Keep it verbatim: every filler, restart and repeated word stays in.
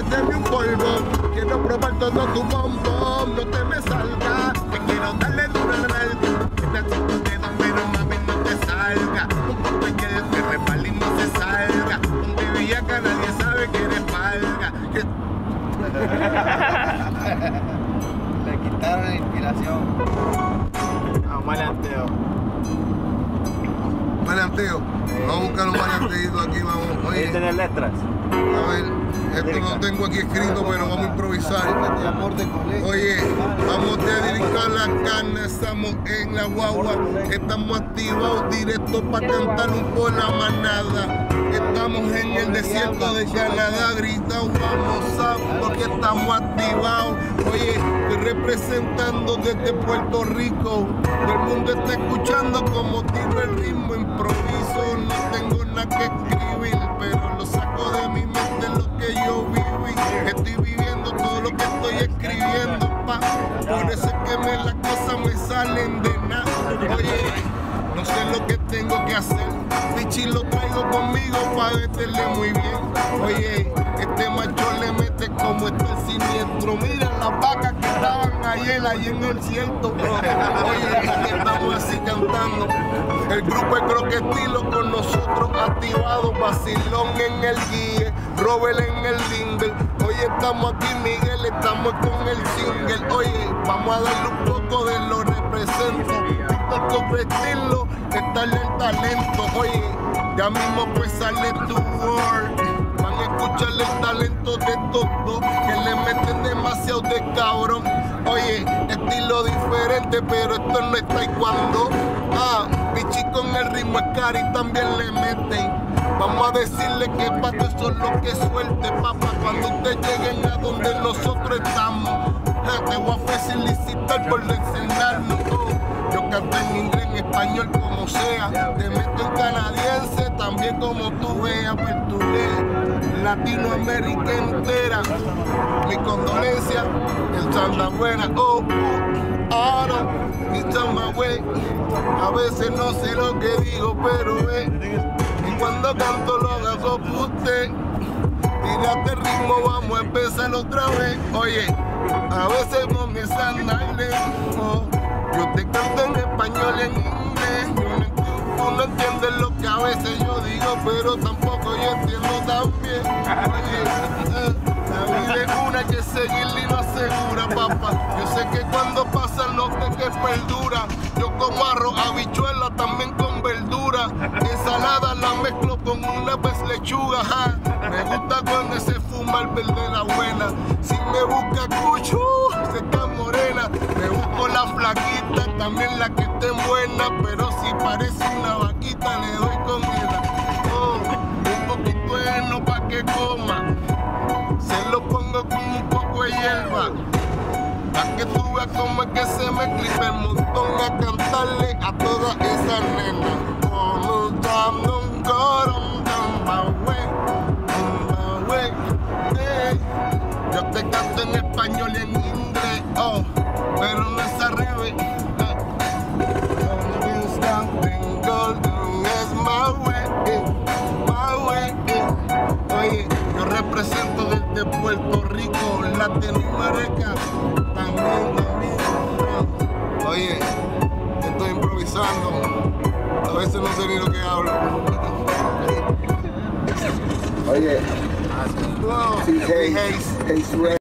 deme un polvo. Quiero probar todo tu bombón, no te me salga. Te quiero darle duro al algo. Quédate tus dedos, pero mami no te salga. Un poco hay que te resbala y no se salga. Donde viaja nadie sabe que eres palga. Le quitaron la inspiración. Ah, maleanteo. Maleanteo. Vamos a buscar un maleanteito aquí, vamos. Oye, ¿Tiene letras? a ver, esto no tengo aquí escrito, pero vamos a improvisar. Oye, vamos a dedicar la carne, estamos en la guagua, estamos activados directo para cantar un por la manada. Estamos en el desierto de Canadá, gritamos vamos a porque estamos activados. Oye, estoy representando desde Puerto Rico. Todo el mundo está escuchando como tiro el ritmo, improviso, no tengo nada que escribir, pero lo saco de mi mente lo que yo viví. Estoy viviendo todo lo que estoy escribiendo, pa. Por eso es que me, las cosas me salen de nada. Oye, no sé lo que tengo que hacer. Pichi lo traigo conmigo pa' meterle muy bien. Oye, este macho le mete como este siniestro. Mira las vacas que estaban ayer, ahí en el cielo. Oye, estamos así cantando. El grupo es Croquetilo con nosotros activado. Vacilón en el guía, Robert en el lingle. Oye, estamos aquí, Miguel, estamos con el single. Oye, vamos a darle un poco de lo represento. Croquetilo, está en el talento. Oye, ya mismo pues sale tu word. Van a escuchar el talento de todos que le meten demasiado de cabrón. Oye, estilo diferente, pero esto no es taekwondo. Ah, pichi con el ritmo es cari también le meten. Vamos a decirle que pa' eso es lo que suelte, papá. Cuando ustedes lleguen a donde nosotros estamos, ja, te voy a felicitar por enseñarnos. Oh, yo canto en inglés, en español, como sea. Te meto en canadiense, también como tú veas, portugués, Latinoamérica entera. Mi condolencia, el chanda buena, oh, oh, ahora, mi chamba güey. A veces no sé lo que digo, pero ve. Eh, y cuando canto lo hago por usted. Tírate el ritmo, vamos a empezar otra vez. Oye, a veces comienzan a darle. Oh, yo te canto en español y en inglés. Yo no, tú no entiendes lo que a veces yo digo, pero tampoco yo entiendo también. Oye, eh, la vida es una que seguirla y no asegura, papá. Yo sé que cuando pasan los que perdura. Yo como arroz, habichuela, también con verdura. Ensalada la mezclo con una vez lechuga. Ja. Me gusta cuando se fuma el verde la buena. Si me busca cucho, se está morena. Me busco la flaquita, también la que esté buena. Pero si parece una vaquita, le doy comida. Oh, un poquito de heno pa' que coma. Se lo pongo con un poco de hierba. Pa' que tú veas cómo es que se me clipa el montón a cantarle a todas esas nenas. Oh, no, no, no, yo te canto en español y en inglés, oh, pero no es al revés. Es my way, my way. Oye, yo represento desde Puerto Rico, Latinoamérica, también, también. Oye, estoy improvisando, a veces no sé ni lo que hablo. Oye, Sí, haze, haze.